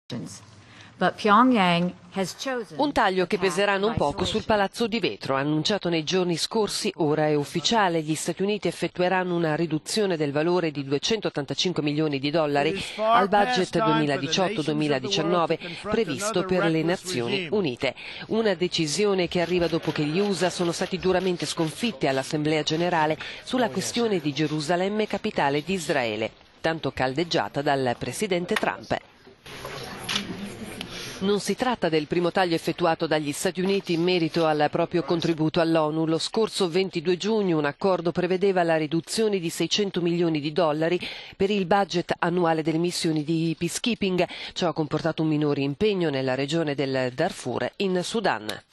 Un taglio che peserà non poco sul Palazzo di Vetro, annunciato nei giorni scorsi, ora è ufficiale. Gli Stati Uniti effettueranno una riduzione del valore di 285 milioni di dollari al budget 2018-2019 previsto per le Nazioni Unite. Una decisione che arriva dopo che gli USA sono stati duramente sconfitti all'Assemblea Generale sulla questione di Gerusalemme, capitale di Israele, tanto caldeggiata dal presidente Trump. Non si tratta del primo taglio effettuato dagli Stati Uniti in merito al proprio contributo all'ONU. Lo scorso 22 giugno un accordo prevedeva la riduzione di 600 milioni di dollari per il budget annuale delle missioni di peacekeeping. Ciò ha comportato un minore impegno nella regione del Darfur in Sudan.